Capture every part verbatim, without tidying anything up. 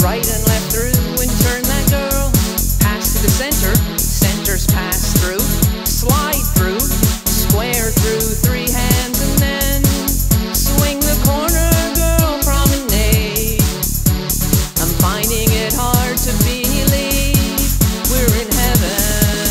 right and left through and turn that girl. Pass to the center, centers pass through. Slide through, square through, three hands and then swing the corner, girl, promenade. I'm finding it hard to believe we're in heaven.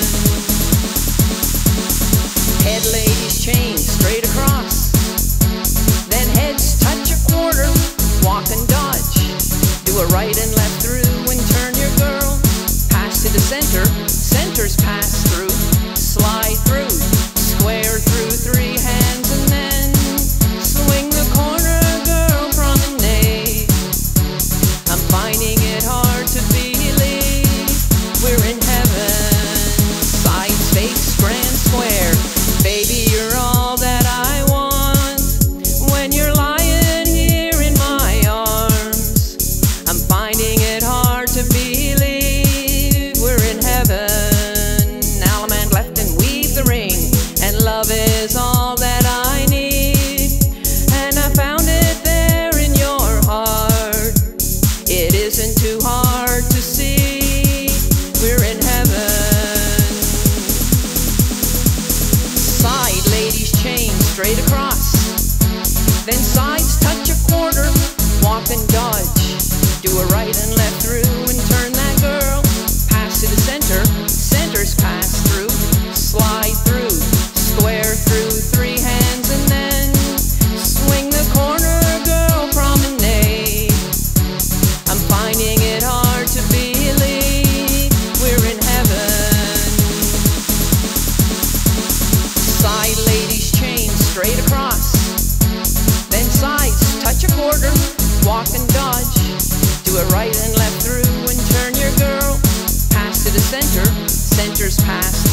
Head ladies chain straight across, then heads touch a quarter, walk and dodge. Do a right and left through and turn your girl. Pass to the center, centers pass through. Slide through, square through, three hands and then swing the corner, girl, promenade. I'm finding it hard to believe we're in heaven. Side fakes, grand square, baby, you're all that I want. When you're lying here in my arms, I'm finding it hard to believe we're in heaven. Allemande left and weave the ring, and love is all that I need. And I found it there in your heart. It isn't too hard to see we're in heaven. Side ladies chain straight across, then sides touch a quarter, walk and dodge. Do a right and left through and turn that girl. Pass to the center, centers pass through. Slide through, square through, three hands and then swing the corner, girl, promenade. I'm finding it hard to believe we're in heaven. Side ladies chain straight across, then sides touch a quarter, walk and dodge. Do a right and left through and turn your girl. Pass to the center, centers pass